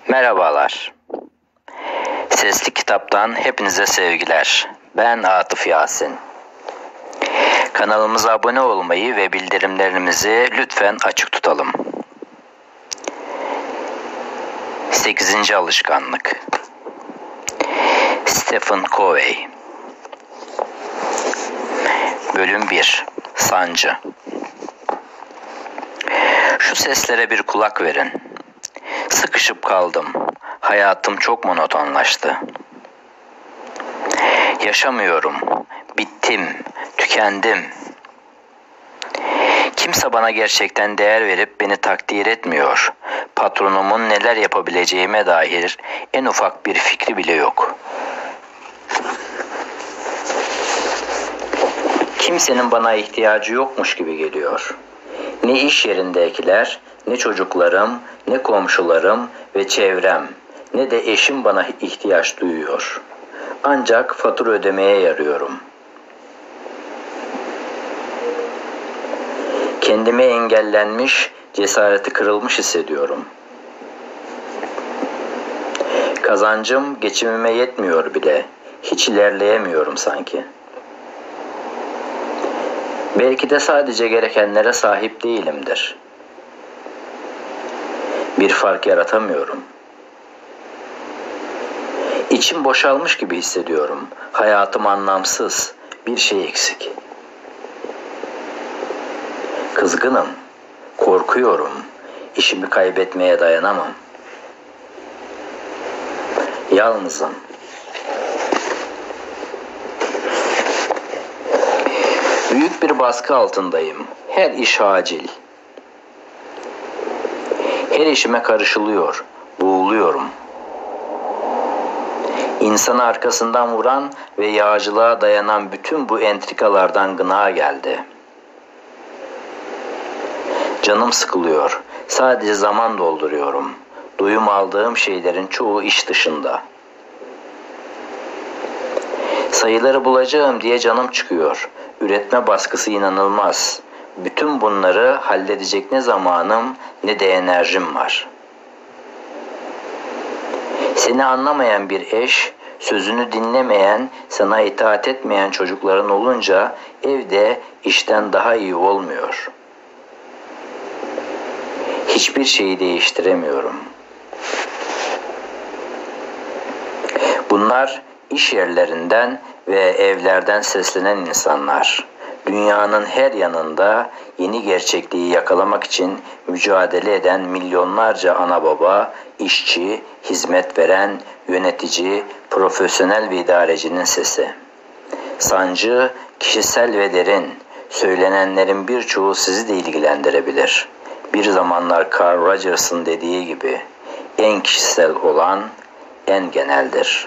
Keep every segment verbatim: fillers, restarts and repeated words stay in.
Merhabalar. Sesli Kitap'tan hepinize sevgiler. Ben Atıf Yasin. Kanalımıza abone olmayı ve bildirimlerimizi lütfen açık tutalım. sekizinci alışkanlık. Stephen Covey. Bölüm bir. Sancı. Şu seslere bir kulak verin. Sıkışıp kaldım. Hayatım çok monotonlaştı. Yaşamıyorum. Bittim. Tükendim. Kimse bana gerçekten değer verip beni takdir etmiyor. Patronumun neler yapabileceğime dair en ufak bir fikri bile yok. Kimsenin bana ihtiyacı yokmuş gibi geliyor. Ne iş yerindekiler, ne çocuklarım, ne komşularım ve çevrem, ne de eşim bana ihtiyaç duyuyor. Ancak fatura ödemeye yarıyorum. Kendimi engellenmiş, cesareti kırılmış hissediyorum. Kazancım geçimime yetmiyor bile. Hiç ilerleyemiyorum sanki. Belki de sadece gerekenlere sahip değilimdir. Bir fark yaratamıyorum. İçim boşalmış gibi hissediyorum. Hayatım anlamsız. Bir şey eksik. Kızgınım. Korkuyorum. İşimi kaybetmeye dayanamam. Yalnızım. Büyük bir baskı altındayım. Her iş acil. Her işime karışılıyor. Boğuluyorum. İnsanı arkasından vuran ve yağcılığa dayanan bütün bu entrikalardan gına geldi. Canım sıkılıyor. Sadece zaman dolduruyorum. Duyum aldığım şeylerin çoğu iş dışında. Sayıları bulacağım diye canım çıkıyor. Üretme baskısı inanılmaz. Bütün bunları halledecek ne zamanım ne de enerjim var. Seni anlamayan bir eş, sözünü dinlemeyen, sana itaat etmeyen çocukların olunca evde işten daha iyi olmuyor. Hiçbir şeyi değiştiremiyorum. Bunlar iş yerlerinden ve evlerden seslenen insanlar. Dünyanın her yanında yeni gerçekliği yakalamak için mücadele eden milyonlarca ana baba, işçi, hizmet veren, yönetici, profesyonel ve idarecinin sesi. Sancı, kişisel ve derin. Söylenenlerin birçoğu sizi de ilgilendirebilir. Bir zamanlar Carl Rogers'ın dediği gibi, en kişisel olan en geneldir.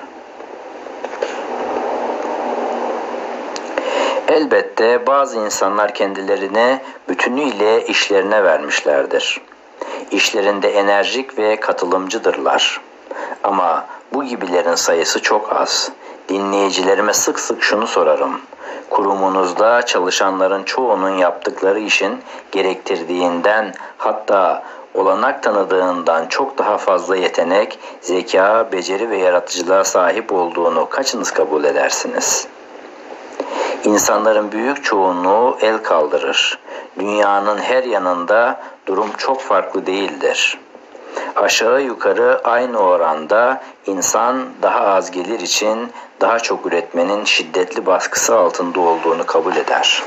Elbette bazı insanlar kendilerini bütünüyle işlerine vermişlerdir. İşlerinde enerjik ve katılımcıdırlar. Ama bu gibilerin sayısı çok az. Dinleyicilerime sık sık şunu sorarım. Kurumunuzda çalışanların çoğunun yaptıkları işin gerektirdiğinden, hatta olanak tanıdığından çok daha fazla yetenek, zeka, beceri ve yaratıcılığa sahip olduğunu kaçınız kabul edersiniz? İnsanların büyük çoğunluğu el kaldırır. Dünyanın her yanında durum çok farklı değildir. Aşağı yukarı aynı oranda insan daha az gelir için daha çok üretmenin şiddetli baskısı altında olduğunu kabul eder.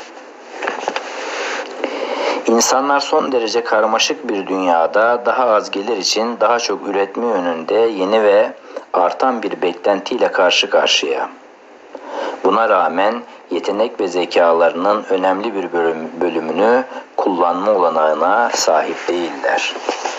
İnsanlar son derece karmaşık bir dünyada daha az gelir için daha çok üretme yönünde yeni ve artan bir beklentiyle karşı karşıya. Buna rağmen yetenek ve zekalarının önemli bir bölüm, bölümünü kullanma olanağına sahip değiller.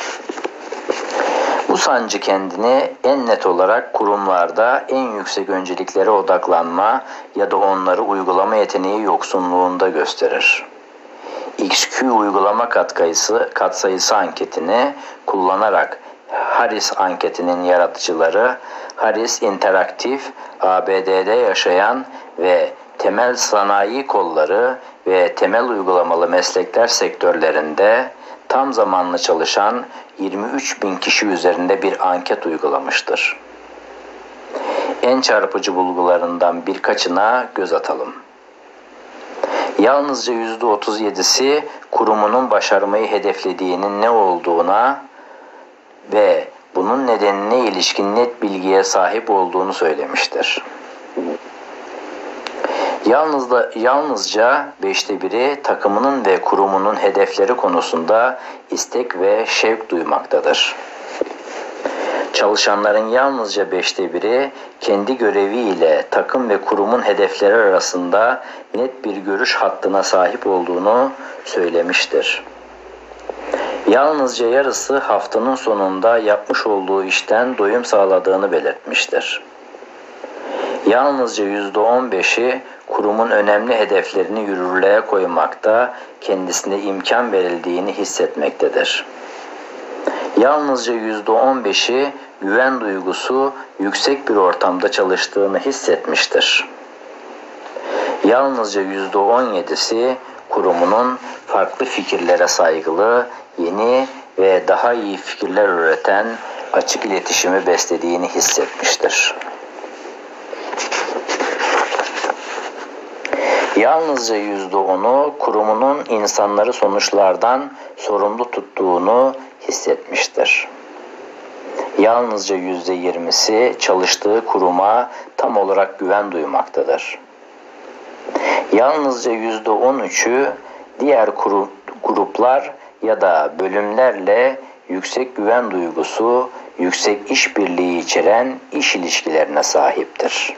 Bu sancı kendini en net olarak kurumlarda en yüksek önceliklere odaklanma ya da onları uygulama yeteneği yoksunluğunda gösterir. X Q uygulama katsayısı, katsayısı anketini kullanarak Harris anketinin yaratıcıları, Harris Interaktif, A B D'de yaşayan ve temel sanayi kolları ve temel uygulamalı meslekler sektörlerinde tam zamanlı çalışan yirmi üç bin kişi üzerinde bir anket uygulamıştır. En çarpıcı bulgularından birkaçına göz atalım. Yalnızca yüzde otuz yedisi kurumunun başarmayı hedeflediğinin ne olduğuna ve bunun nedenine ilişkin net bilgiye sahip olduğunu söylemiştir. Yalnızca, yalnızca beşte biri takımının ve kurumunun hedefleri konusunda istek ve şevk duymaktadır. Çalışanların yalnızca beşte biri kendi göreviyle takım ve kurumun hedefleri arasında net bir görüş hattına sahip olduğunu söylemiştir. Yalnızca yarısı haftanın sonunda yapmış olduğu işten doyum sağladığını belirtmiştir. Yalnızca yüzde on beşi kurumun önemli hedeflerini yürürlüğe koymakta kendisine imkan verildiğini hissetmektedir. Yalnızca yüzde on beşi güven duygusu yüksek bir ortamda çalıştığını hissetmiştir. Yalnızca yüzde on yedisi kurumunun farklı fikirlere saygılı, yeni ve daha iyi fikirler üreten açık iletişimi beslediğini hissetmiştir. Yalnızca yüzde onu kurumunun insanları sonuçlardan sorumlu tuttuğunu hissetmiştir. Yalnızca yüzde yirmisi çalıştığı kuruma tam olarak güven duymaktadır. Yalnızca yüzde on üçü diğer gruplar ya da bölümlerle yüksek güven duygusu, yüksek işbirliği içeren iş ilişkilerine sahiptir.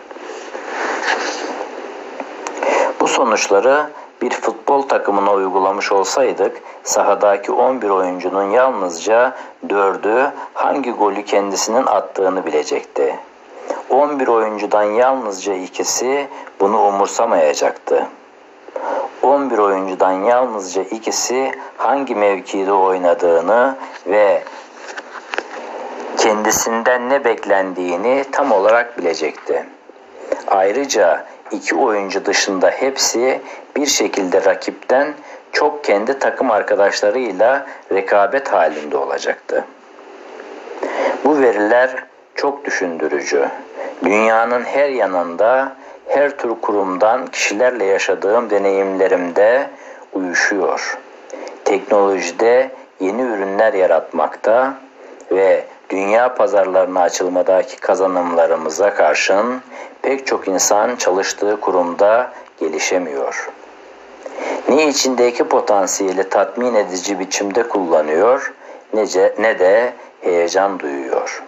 Bu sonuçları bir futbol takımına uygulamış olsaydık, sahadaki on bir oyuncunun yalnızca dördü hangi golü kendisinin attığını bilecekti. on bir oyuncudan yalnızca ikisi bunu umursamayacaktı. on bir oyuncudan yalnızca ikisi hangi mevkide oynadığını ve kendisinden ne beklendiğini tam olarak bilecekti. Ayrıca iki oyuncu dışında hepsi bir şekilde rakipten çok kendi takım arkadaşlarıyla rekabet halinde olacaktı. Bu veriler çok düşündürücü. Dünyanın her yanında, her tür kurumdan kişilerle yaşadığım deneyimlerimde uyuşuyor. Teknolojide yeni ürünler yaratmakta ve dünya pazarlarına açılmadaki kazanımlarımıza karşın pek çok insan çalıştığı kurumda gelişemiyor. Ne içindeki potansiyeli tatmin edici biçimde kullanıyor, ne de heyecan duyuyor.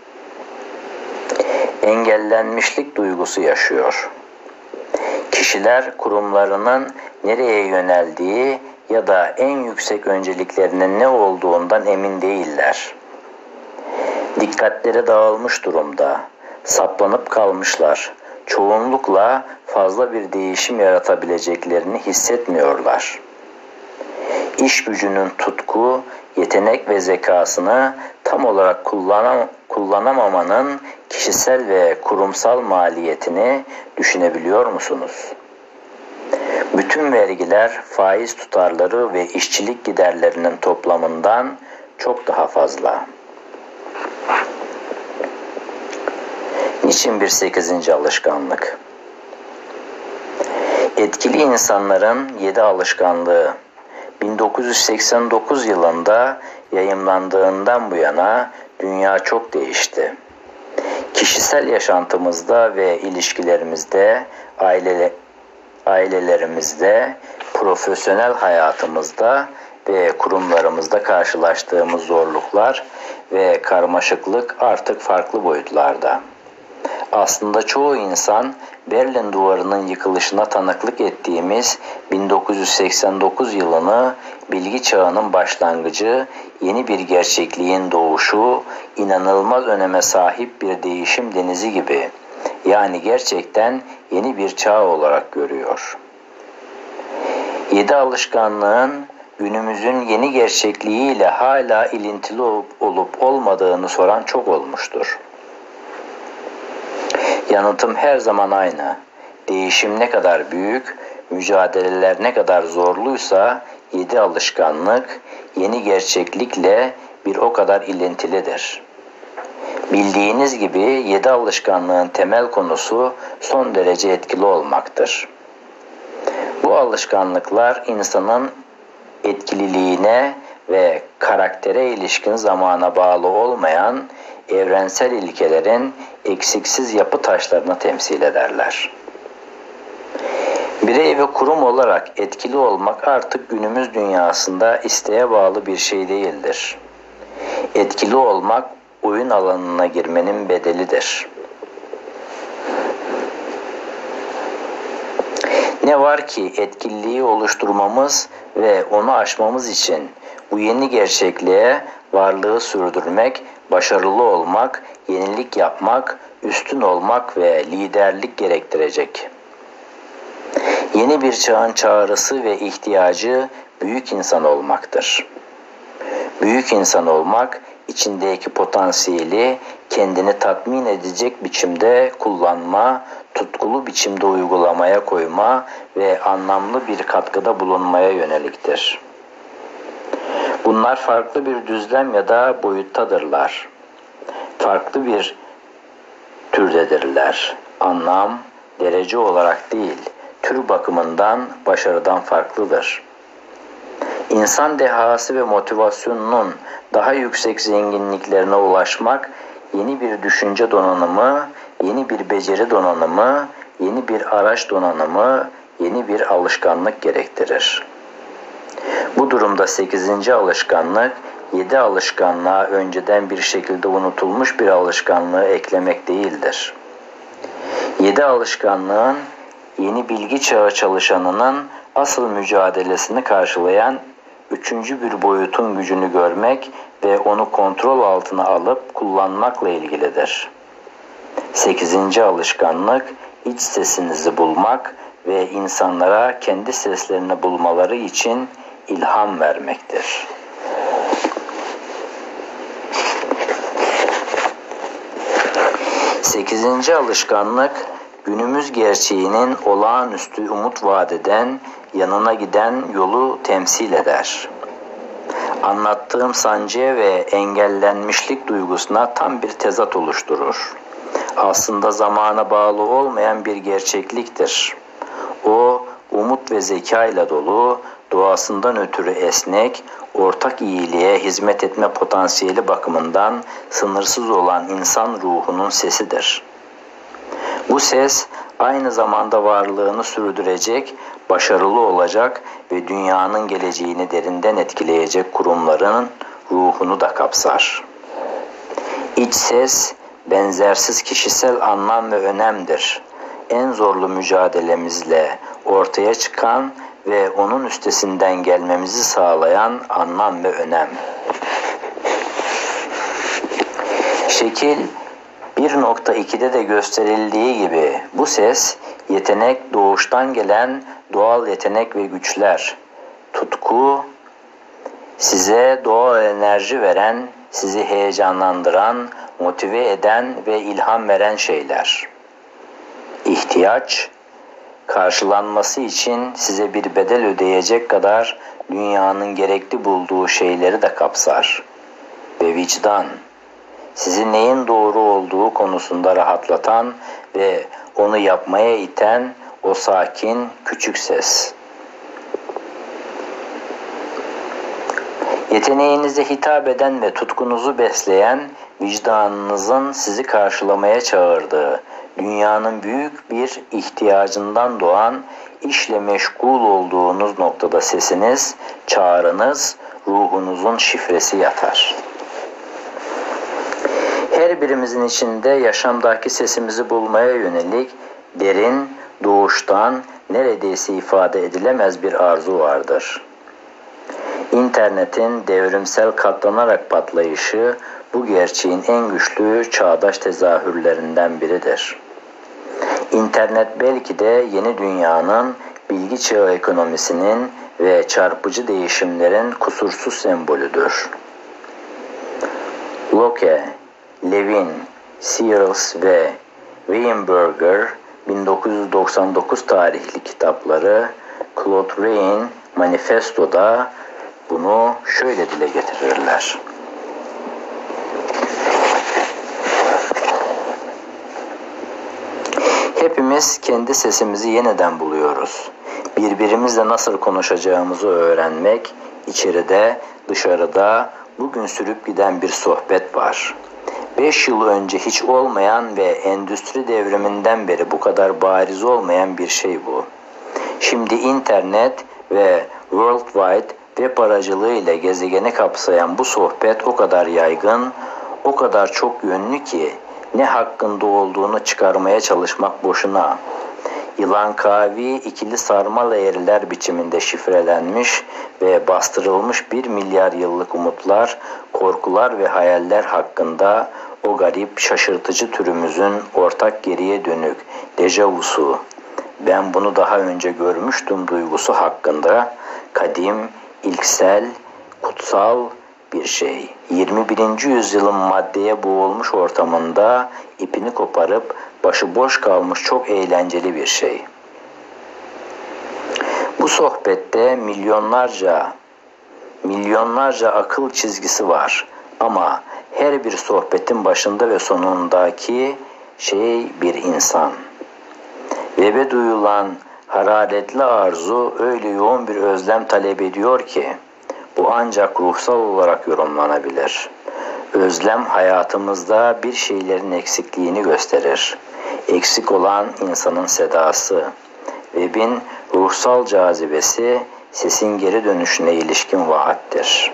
Engellenmişlik duygusu yaşıyor. Kişiler kurumlarının nereye yöneldiği ya da en yüksek önceliklerinin ne olduğundan emin değiller. Dikkatleri dağılmış durumda, saplanıp kalmışlar. Çoğunlukla fazla bir değişim yaratabileceklerini hissetmiyorlar. İş gücünün tutku, yetenek ve zekasını tam olarak kullanam kullanamamanın kişisel ve kurumsal maliyetini düşünebiliyor musunuz? Bütün vergiler, faiz tutarları ve işçilik giderlerinin toplamından çok daha fazla. Niçin bir sekizinci alışkanlık? Etkili insanların yedi alışkanlığı bin dokuz yüz seksen dokuz yılında yayımlandığından bu yana dünya çok değişti. Kişisel yaşantımızda ve ilişkilerimizde, aile, ailelerimizde, profesyonel hayatımızda ve kurumlarımızda karşılaştığımız zorluklar ve karmaşıklık artık farklı boyutlarda. Aslında çoğu insan Berlin Duvarı'nın yıkılışına tanıklık ettiğimiz bin dokuz yüz seksen dokuz yılını bilgi çağının başlangıcı, yeni bir gerçekliğin doğuşu, inanılmaz öneme sahip bir değişim denizi gibi, yani gerçekten yeni bir çağ olarak görüyor. Yedi alışkanlığın günümüzün yeni gerçekliğiyle hala ilintili olup, olup olmadığını soran çok olmuştur. Yanıtım her zaman aynı. Değişim ne kadar büyük, mücadeleler ne kadar zorluysa yedi alışkanlık yeni gerçeklikle bir o kadar ilintilidir. Bildiğiniz gibi yedi alışkanlığın temel konusu son derece etkili olmaktır. Bu alışkanlıklar insanın etkililiğine ve karaktere ilişkin zamana bağlı olmayan evrensel ilkelerin eksiksiz yapı taşlarını temsil ederler. Birey ve kurum olarak etkili olmak artık günümüz dünyasında isteğe bağlı bir şey değildir. Etkili olmak oyun alanına girmenin bedelidir. Ne var ki etkililiği oluşturmamız ve onu aşmamız için bu yeni gerçekliğe varlığı sürdürmek, başarılı olmak, yenilik yapmak, üstün olmak ve liderlik gerektirecek. Yeni bir çağın çağrısı ve ihtiyacı büyük insan olmaktır. Büyük insan olmak, içindeki potansiyeli kendini tatmin edecek biçimde kullanma, tutkulu biçimde uygulamaya koyma ve anlamlı bir katkıda bulunmaya yöneliktir. Bunlar farklı bir düzlem ya da boyuttadırlar. Farklı bir türdedirler. Anlam, derece olarak değil, tür bakımından başarıdan farklıdır. İnsan dehası ve motivasyonunun daha yüksek zenginliklerine ulaşmak, yeni bir düşünce donanımı, yeni bir beceri donanımı, yeni bir araç donanımı, yeni bir alışkanlık gerektirir. Bu durumda sekizinci alışkanlık, yedi alışkanlığa önceden bir şekilde unutulmuş bir alışkanlığı eklemek değildir. Yedi alışkanlığın yeni bilgi çağı çalışanının asıl mücadelesini karşılayan üçüncü bir boyutun gücünü görmek ve onu kontrol altına alıp kullanmakla ilgilidir. Sekizinci alışkanlık, iç sesinizi bulmak ve insanlara kendi seslerini bulmaları için ilham vermektir. Sekizinci alışkanlık, günümüz gerçeğinin olağanüstü umut vaat eden, yanına giden yolu temsil eder. Anlattığım sancıya ve engellenmişlik duygusuna tam bir tezat oluşturur. Aslında zamana bağlı olmayan bir gerçekliktir. O, umut ve zeka ile dolu, doğasından ötürü esnek, ortak iyiliğe hizmet etme potansiyeli bakımından sınırsız olan insan ruhunun sesidir. Bu ses aynı zamanda varlığını sürdürecek, başarılı olacak ve dünyanın geleceğini derinden etkileyecek kurumların ruhunu da kapsar. İç ses, benzersiz kişisel anlam ve önemdir. En zorlu mücadelemizle ortaya çıkan ve onun üstesinden gelmemizi sağlayan anlam ve önem. Şekil bir nokta iki'de de gösterildiği gibi bu ses, yetenek doğuştan gelen doğal yetenek ve güçler, tutku, size doğal enerji veren, sizi heyecanlandıran, motive eden ve ilham veren şeyler. İhtiyaç, karşılanması için size bir bedel ödeyecek kadar dünyanın gerekli bulduğu şeyleri de kapsar. Ve vicdan, sizi neyin doğru olduğu konusunda rahatlatan ve onu yapmaya iten o sakin, küçük ses. Yeteneğinize hitap eden ve tutkunuzu besleyen, vicdanınızın sizi karşılamaya çağırdığı, dünyanın büyük bir ihtiyacından doğan, işle meşgul olduğunuz noktada sesiniz, çağrınız, ruhunuzun şifresi yatar. Her birimizin içinde yaşamdaki sesimizi bulmaya yönelik derin, doğuştan, neredeyse ifade edilemez bir arzu vardır. İnternetin devrimsel katlanarak patlayışı bu gerçeğin en güçlü çağdaş tezahürlerinden biridir. İnternet belki de yeni dünyanın, bilgi çağı ekonomisinin ve çarpıcı değişimlerin kusursuz sembolüdür. Locke, Levin, Searles ve Weinberger bin dokuz yüz doksan dokuz tarihli kitapları, Claude Rain, Manifestoda bunu şöyle dile getirirler. Hepimiz kendi sesimizi yeniden buluyoruz. Birbirimizle nasıl konuşacağımızı öğrenmek, içeride, dışarıda bugün sürüp giden bir sohbet var. Beş yıl önce hiç olmayan ve endüstri devriminden beri bu kadar bariz olmayan bir şey bu. Şimdi internet ve worldwide web aracılığıyla gezegeni kapsayan bu sohbet o kadar yaygın, o kadar çok yönlü ki ne hakkında olduğunu çıkarmaya çalışmak boşuna. Yılan kavi ikili sarmal eğriler biçiminde şifrelenmiş ve bastırılmış bir milyar yıllık umutlar, korkular ve hayaller hakkında o garip, şaşırtıcı türümüzün ortak geriye dönük dejavusu, ben bunu daha önce görmüştüm duygusu hakkında kadim, ilksel, kutsal bir şey. yirmi birinci yüzyılın maddeye boğulmuş ortamında ipini koparıp başıboş kalmış çok eğlenceli bir şey. Bu sohbette milyonlarca, milyonlarca akıl çizgisi var ama her bir sohbetin başında ve sonundaki şey bir insan. Web'e duyulan hararetli arzu öyle yoğun bir özlem talep ediyor ki bu ancak ruhsal olarak yorumlanabilir. Özlem hayatımızda bir şeylerin eksikliğini gösterir. Eksik olan insanın sedası. Web'in ruhsal cazibesi sesin geri dönüşüne ilişkin vaattir.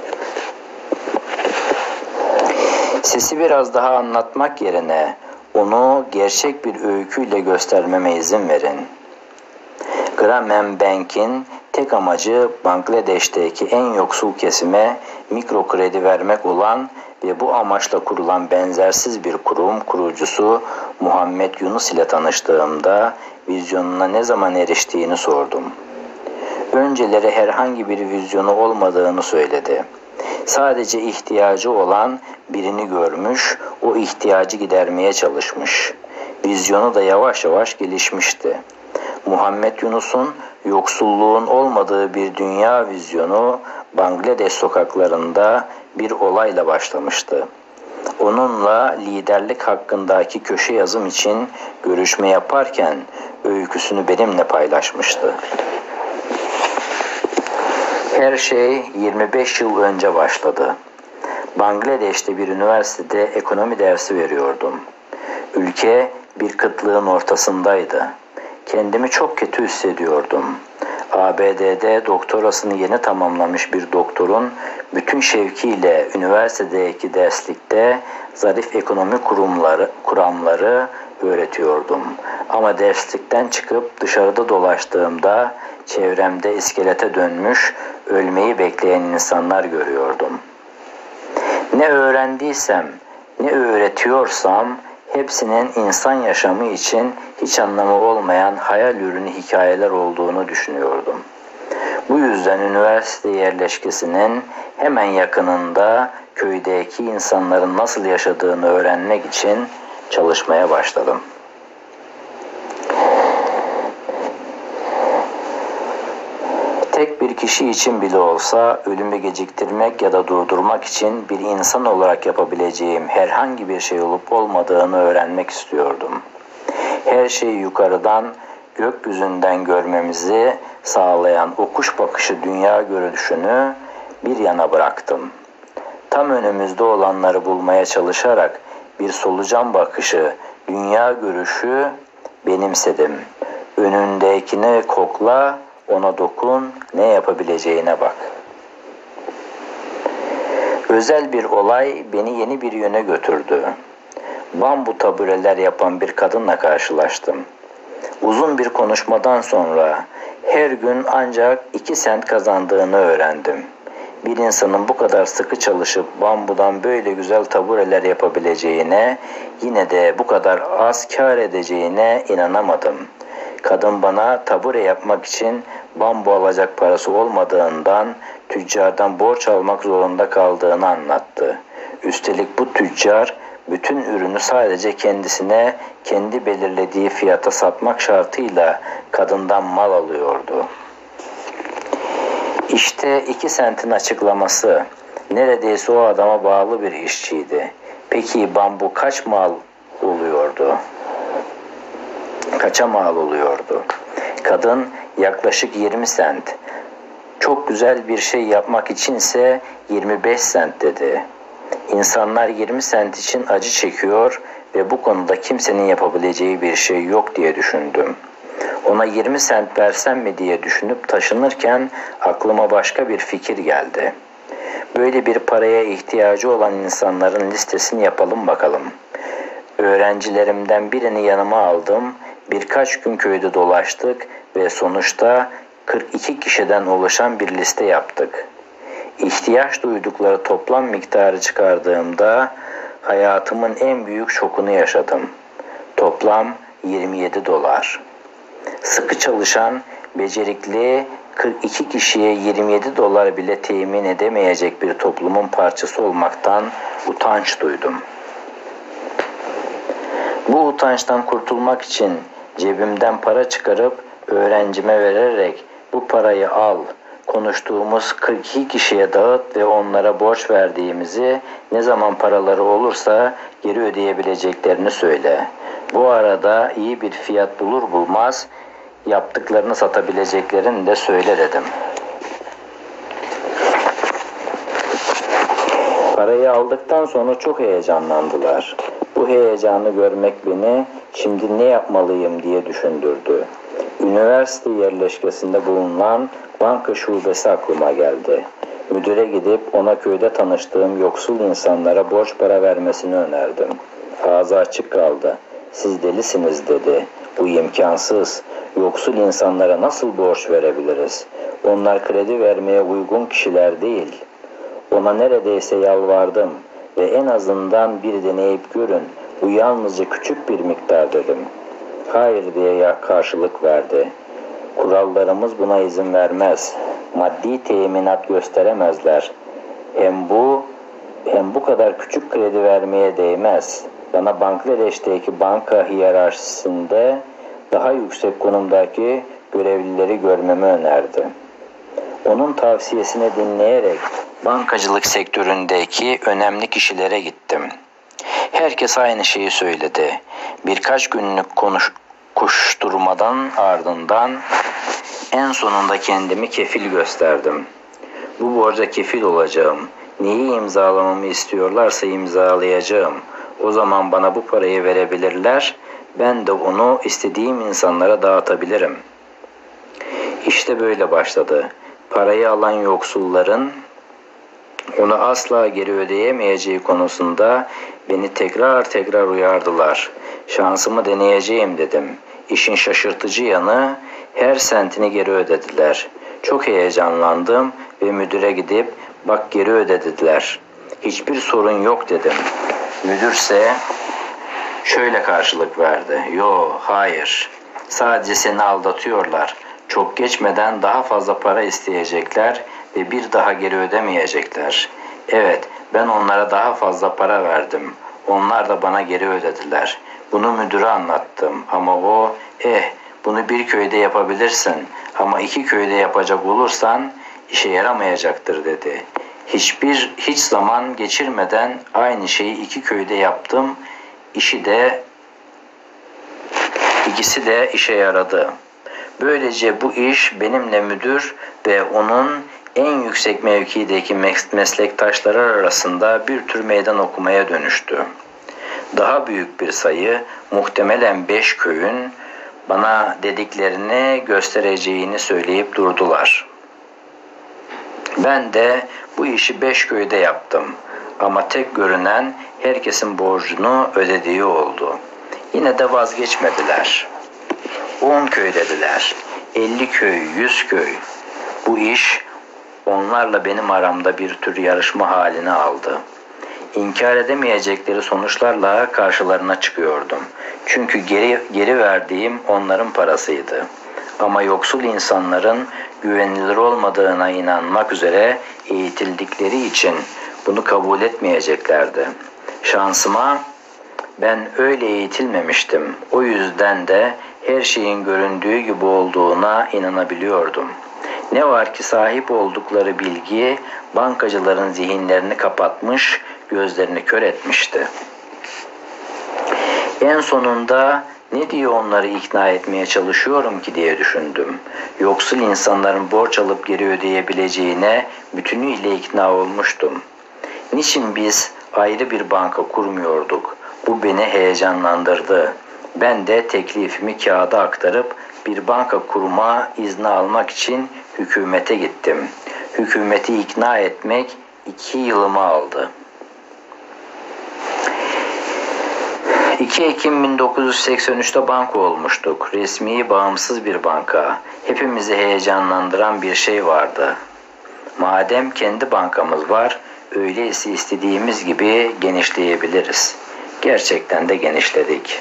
Sesi biraz daha anlatmak yerine onu gerçek bir öyküyle göstermeme izin verin. Grameen Bank'in tek amacı Bangladeş'teki en yoksul kesime mikro kredi vermek olan ve bu amaçla kurulan benzersiz bir kurum kurucusu Muhammed Yunus ile tanıştığımda vizyonuna ne zaman eriştiğini sordum. Önceleri herhangi bir vizyonu olmadığını söyledi. Sadece ihtiyacı olan birini görmüş, o ihtiyacı gidermeye çalışmış. Vizyonu da yavaş yavaş gelişmişti. Muhammed Yunus'un yoksulluğun olmadığı bir dünya vizyonu Bangladeş sokaklarında bir olayla başlamıştı. Onunla liderlik hakkındaki köşe yazım için görüşme yaparken öyküsünü benimle paylaşmıştı. Her şey yirmi beş yıl önce başladı. Bangladeş'te bir üniversitede ekonomi dersi veriyordum. Ülke bir kıtlığın ortasındaydı. Kendimi çok kötü hissediyordum. A B D'de doktorasını yeni tamamlamış bir doktorun bütün şevkiyle üniversitedeki derslikte zarif ekonomi kurumları, kuramları öğretiyordum. Ama derslikten çıkıp dışarıda dolaştığımda çevremde iskelete dönmüş, ölmeyi bekleyen insanlar görüyordum. Ne öğrendiysem, ne öğretiyorsam hepsinin insan yaşamı için hiç anlamı olmayan hayal ürünü hikayeler olduğunu düşünüyordum. Bu yüzden üniversite yerleşkesinin hemen yakınında köydeki insanların nasıl yaşadığını öğrenmek için çalışmaya başladım. Tek bir kişi için bile olsa ölümü geciktirmek ya da durdurmak için bir insan olarak yapabileceğim herhangi bir şey olup olmadığını öğrenmek istiyordum. Her şeyi yukarıdan, gökyüzünden görmemizi sağlayan o kuş bakışı dünya görüşünü bir yana bıraktım. Tam önümüzde olanları bulmaya çalışarak bir solucan bakışı, dünya görüşü benimsedim. Önündekini kokla, ona dokun, ne yapabileceğine bak. Özel bir olay beni yeni bir yöne götürdü. Bambu tabureler yapan bir kadınla karşılaştım. Uzun bir konuşmadan sonra her gün ancak iki sent kazandığını öğrendim. Bir insanın bu kadar sıkı çalışıp bambudan böyle güzel tabureler yapabileceğine, yine de bu kadar az kâr edeceğine inanamadım. Kadın bana tabure yapmak için bambu alacak parası olmadığından tüccardan borç almak zorunda kaldığını anlattı. Üstelik bu tüccar bütün ürünü sadece kendisine kendi belirlediği fiyata satmak şartıyla kadından mal alıyordu. İşte iki sentin açıklaması. Neredeyse o adama bağlı bir işçiydi. Peki bambu kaç mal oluyordu? Kaça mal oluyordu? Kadın yaklaşık yirmi sent. Çok güzel bir şey yapmak içinse yirmi beş sent dedi. İnsanlar yirmi sent için acı çekiyor ve bu konuda kimsenin yapabileceği bir şey yok diye düşündüm. Ona yirmi sent versem mi diye düşünüp taşınırken aklıma başka bir fikir geldi. Böyle bir paraya ihtiyacı olan insanların listesini yapalım bakalım. Öğrencilerimden birini yanıma aldım. Birkaç gün köyde dolaştık ve sonuçta kırk iki kişiden oluşan bir liste yaptık. İhtiyaç duydukları toplam miktarı çıkardığımda hayatımın en büyük şokunu yaşadım. Toplam yirmi yedi dolar. Sıkı çalışan, becerikli kırk iki kişiye yirmi yedi dolar bile temin edemeyecek bir toplumun parçası olmaktan utanç duydum. Bu utançtan kurtulmak için cebimden para çıkarıp öğrencime vererek bu parayı al, konuştuğumuz kırk iki kişiye dağıt ve onlara borç verdiğimizi ne zaman paraları olursa geri ödeyebileceklerini söyle. Bu arada iyi bir fiyat bulur bulmaz yaptıklarını satabileceklerini de söyle dedim. Parayı aldıktan sonra çok heyecanlandılar. Bu heyecanı görmek beni şimdi ne yapmalıyım diye düşündürdü. Üniversite yerleşkesinde bulunan banka şubesi aklıma geldi. Müdüre gidip ona köyde tanıştığım yoksul insanlara borç para vermesini önerdim. Ağzı açık kaldı. Siz delisiniz dedi. Bu imkansız. Yoksul insanlara nasıl borç verebiliriz? Onlar kredi vermeye uygun kişiler değil. Ona neredeyse yalvardım ve en azından bir deneyip görün. Bu yalnızca küçük bir miktar dedim. Hayır diye karşılık verdi. Kurallarımız buna izin vermez. Maddi teminat gösteremezler. Hem bu hem bu kadar küçük kredi vermeye değmez. Bana Bangladeş'teki banka hiyerarşisinde daha yüksek konumdaki görevlileri görmemi önerdi. Onun tavsiyesini dinleyerek bankacılık sektöründeki önemli kişilere gittim. Herkes aynı şeyi söyledi. Birkaç günlük konuş, koşturmadan ardından en sonunda kendimi kefil gösterdim. Bu borca kefil olacağım. Neyi imzalamamı istiyorlarsa imzalayacağım. O zaman bana bu parayı verebilirler. Ben de onu istediğim insanlara dağıtabilirim. İşte böyle başladı. Parayı alan yoksulların onu asla geri ödeyemeyeceği konusunda beni tekrar tekrar uyardılar. Şansımı deneyeceğim dedim. İşin şaşırtıcı yanı her sentini geri ödediler. Çok heyecanlandım ve müdüre gidip bak geri ödediler. Hiçbir sorun yok dedim. Müdürse şöyle karşılık verdi. Yo, hayır. Sadece seni aldatıyorlar. Çok geçmeden daha fazla para isteyecekler ve bir daha geri ödemeyecekler. Evet, ben onlara daha fazla para verdim. Onlar da bana geri ödediler. Bunu müdüre anlattım ama o, eh bunu bir köyde yapabilirsin ama iki köyde yapacak olursan işe yaramayacaktır dedi. Hiçbir hiç zaman geçirmeden aynı şeyi iki köyde yaptım. İşi de ikisi de işe yaradı. Böylece bu iş benimle müdür ve onun en yüksek mevkideki meslektaşları arasında bir tür meydan okumaya dönüştü. Daha büyük bir sayı, muhtemelen beş köyün bana dediklerini göstereceğini söyleyip durdular. Ben de bu işi beş köyde yaptım ama tek görünen herkesin borcunu ödediği oldu. Yine de vazgeçmediler. on köy dediler, elli köy, yüz köy. Bu iş onlarla benim aramda bir tür yarışma halini aldı. İnkar edemeyecekleri sonuçlarla karşılarına çıkıyordum. Çünkü geri, geri verdiğim onların parasıydı. Ama yoksul insanların güvenilir olmadığına inanmak üzere eğitildikleri için bunu kabul etmeyeceklerdi. Şansıma ben öyle eğitilmemiştim. O yüzden de her şeyin göründüğü gibi olduğuna inanabiliyordum. Ne var ki sahip oldukları bilgi bankacıların zihinlerini kapatmış, gözlerini kör etmişti. En sonunda ne diye onları ikna etmeye çalışıyorum ki diye düşündüm. Yoksul insanların borç alıp geri ödeyebileceğine bütünüyle ikna olmuştum. Niçin biz ayrı bir banka kurmuyorduk? Bu beni heyecanlandırdı. Ben de teklifimi kağıda aktarıp bir banka kurma izni almak için hükümete gittim. Hükümeti ikna etmek iki yılımı aldı. iki Ekim bin dokuz yüz seksen üç'te banka olmuştuk. Resmi, bağımsız bir banka. Hepimizi heyecanlandıran bir şey vardı. Madem kendi bankamız var, öyleyse istediğimiz gibi genişleyebiliriz. Gerçekten de genişledik.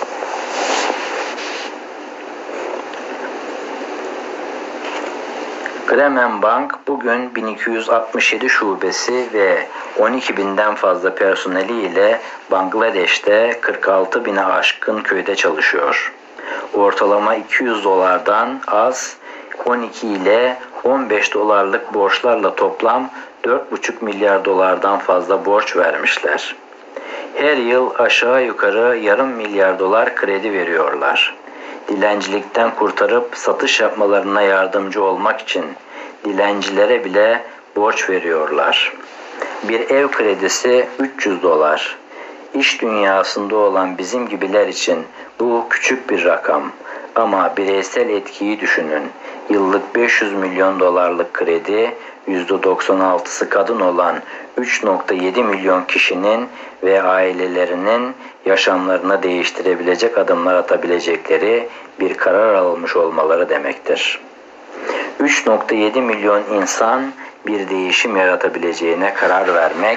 Grameen Bank bugün bin iki yüz altmış yedi şubesi ve on iki binden fazla personeliyle Bangladeş'te kırk altı bine aşkın köyde çalışıyor. Ortalama iki yüz dolardan az, on iki ile on beş dolarlık borçlarla toplam dört buçuk milyar dolardan fazla borç vermişler. Her yıl aşağı yukarı yarım milyar dolar kredi veriyorlar. Dilencilikten kurtarıp satış yapmalarına yardımcı olmak için dilencilere bile borç veriyorlar. Bir ev kredisi üç yüz dolar. İş dünyasında olan bizim gibiler için bu küçük bir rakam. Ama bireysel etkiyi düşünün. Yıllık beş yüz milyon dolarlık kredi, yüzde doksan altısı kadın olan üç virgül yedi milyon kişinin ve ailelerinin yaşamlarını değiştirebilecek adımlar atabilecekleri bir karar almış olmaları demektir. üç virgül yedi milyon insan bir değişim yaratabileceğine karar vermek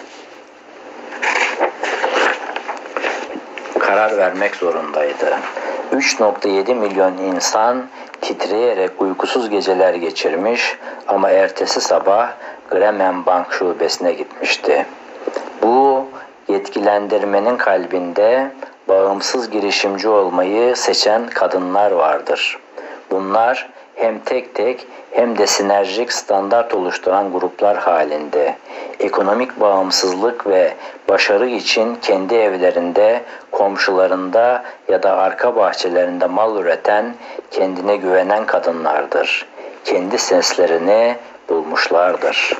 karar vermek zorundaydı. üç virgül yedi milyon insan titreyerek uykusuz geceler geçirmiş ama ertesi sabah Grameen Bank şubesine gitmişti. Bu yetkilendirmenin kalbinde bağımsız girişimci olmayı seçen kadınlar vardır. Bunlar hem tek tek hem de sinerjik standart oluşturan gruplar halinde ekonomik bağımsızlık ve başarı için kendi evlerinde, komşularında ya da arka bahçelerinde mal üreten, kendine güvenen kadınlardır. Kendi seslerini bulmuşlardır.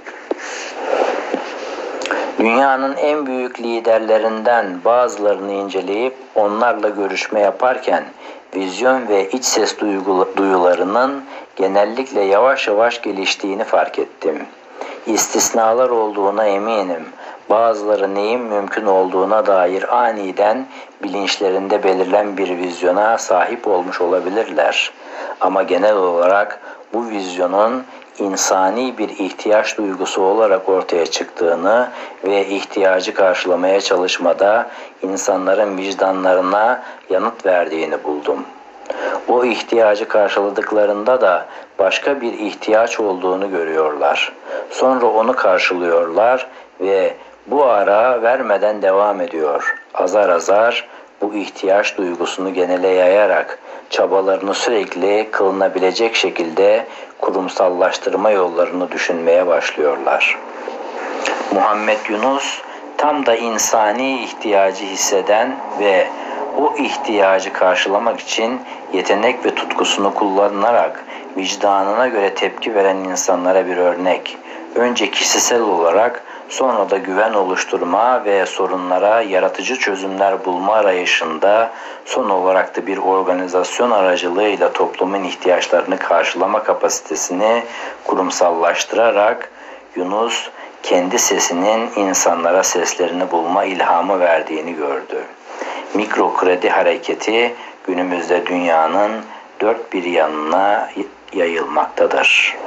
Dünyanın en büyük liderlerinden bazılarını inceleyip onlarla görüşme yaparken vizyon ve iç ses duyularının genellikle yavaş yavaş geliştiğini fark ettim. İstisnalar olduğuna eminim. Bazıları neyin mümkün olduğuna dair aniden bilinçlerinde belirlen bir vizyona sahip olmuş olabilirler. Ama genel olarak bu vizyonun insani bir ihtiyaç duygusu olarak ortaya çıktığını ve ihtiyacı karşılamaya çalışmada insanların vicdanlarına yanıt verdiğini buldum. O ihtiyacı karşıladıklarında da başka bir ihtiyaç olduğunu görüyorlar. Sonra onu karşılıyorlar ve bu ara vermeden devam ediyor. Azar azar bu ihtiyaç duygusunu genele yayarak çabalarını sürekli kılınabilecek şekilde kurumsallaştırma yollarını düşünmeye başlıyorlar. Muhammed Yunus tam da insani ihtiyacı hisseden ve o ihtiyacı karşılamak için yetenek ve tutkusunu kullanarak vicdanına göre tepki veren insanlara bir örnek. Önce kişisel olarak, sonra da güven oluşturma ve sorunlara yaratıcı çözümler bulma arayışında, son olarak da bir organizasyon aracılığıyla toplumun ihtiyaçlarını karşılama kapasitesini kurumsallaştırarak Yunus kendi sesinin insanlara seslerini bulma ilhamı verdiğini gördü. Mikro kredi hareketi günümüzde dünyanın dört bir yanına yayılmaktadır.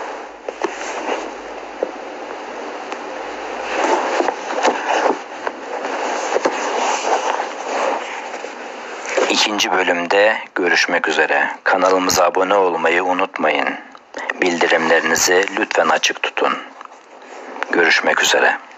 İkinci bölümde görüşmek üzere. Kanalımıza abone olmayı unutmayın. Bildirimlerinizi lütfen açık tutun. Görüşmek üzere.